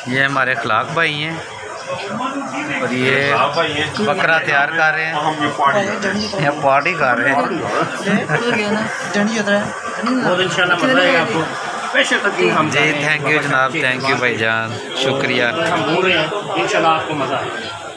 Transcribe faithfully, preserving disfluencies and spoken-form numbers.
ये हमारे खलाक भाई हैं और ये बकरा तैयार कर रहे हैं, ये पार्टी कर रहे हैं। जी थैंक यू जनाब, थैंक यू भाईजान, शुक्रिया। हम बोल रहे हैं इंशाल्लाह आपको मज़ा आएगा।